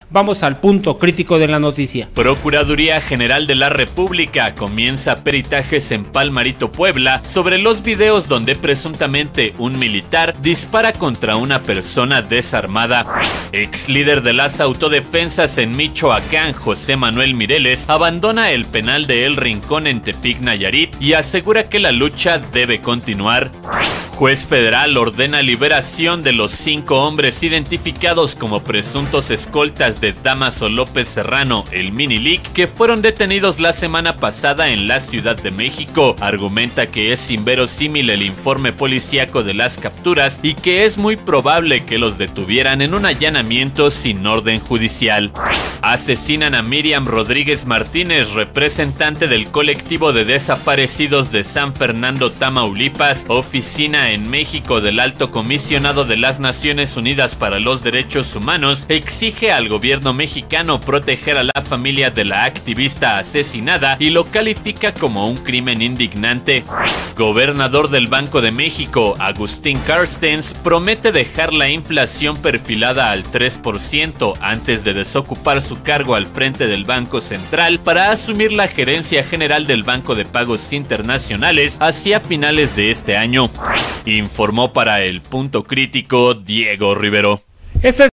Vamos al punto crítico de la noticia. Procuraduría General de la República comienza peritajes en Palmarito, Puebla, sobre los videos donde presuntamente un militar dispara contra una persona desarmada. Ex líder de las autodefensas en Michoacán, José Manuel Mireles, abandona el penal de El Rincón en Tepic, Nayarit, y asegura que la lucha debe continuar. Juez federal ordena liberación de los 5 hombres identificados como presuntos escoltas de Damaso López Serrano, el Minilic, que fueron detenidos la semana pasada en la Ciudad de México. Argumenta que es inverosímil el informe policíaco de las capturas y que es muy probable que los detuvieran en un allanamiento sin orden judicial. Asesinan a Miriam Rodríguez Martínez, representante del colectivo de desaparecidos de San Fernando, Tamaulipas. Oficina en México del Alto Comisionado de las Naciones Unidas para los Derechos Humanos exige al gobierno mexicano proteger a la familia de la activista asesinada y lo califica como un crimen indignante. Gobernador del Banco de México, Agustín Carstens, promete dejar la inflación perfilada al 3% antes de desocupar su cargo al frente del Banco Central para asumir la gerencia general del Banco de Pagos Internacionales hacia finales de este año. Informó para El Punto Crítico Diego Rivero. Esta es